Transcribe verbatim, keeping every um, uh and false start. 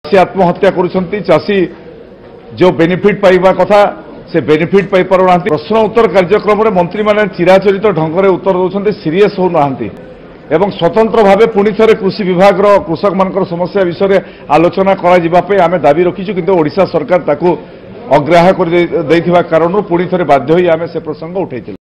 चाषी आत्महत्या करुछंती चाषी जो बेनिफिट पाइबा कथा से बेनिफिट पाई पारु नांती। प्रश्न उत्तर कार्यक्रम रे मंत्री माने चिराचरित ढंग रे उत्तर दउछंती, सीरियस हो नांती एवं स्वतंत्र भावे पुणी थे कृषि विभाग कृषक मान समस्या विषय में आलोचना करा आम दाबी रखीचु, किंतु ओडिशा सरकार ताकू अग्राह्य कर कारण पुणी थे बाध्य होई आमे से प्रसंग उठैथिलु।